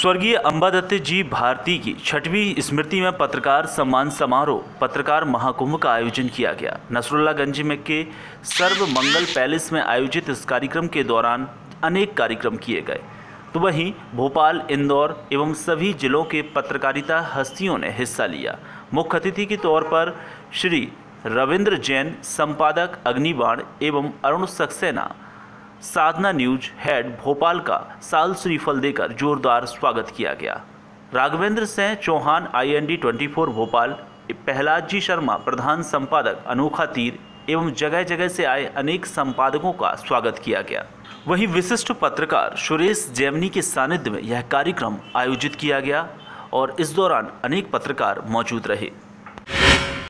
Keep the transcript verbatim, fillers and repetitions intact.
स्वर्गीय अंबादत्त जी भारती की छठवीं स्मृति में पत्रकार सम्मान समारोह पत्रकार महाकुंभ का आयोजन किया गया। नसरुल्लागंज में के सर्व मंगल पैलेस में आयोजित इस कार्यक्रम के दौरान अनेक कार्यक्रम किए गए, तो वहीं भोपाल, इंदौर एवं सभी जिलों के पत्रकारिता हस्तियों ने हिस्सा लिया। मुख्य अतिथि के तौर पर श्री रविंद्र जैन, संपादक अग्निबाण एवं अरुण सक्सेना, साधना न्यूज हेड भोपाल का साल श्रीफल देकर जोरदार स्वागत किया गया। Raghavendra Singh Chouhan I N D twenty four Bhopal, Prahlad ji Sharma प्रधान संपादक अनोखा तीर एवं जगह जगह से आए अनेक संपादकों का स्वागत किया गया। वहीं विशिष्ट पत्रकार सुरेश जैमिनी के सानिध्य में यह कार्यक्रम आयोजित किया गया और इस दौरान अनेक पत्रकार मौजूद रहे।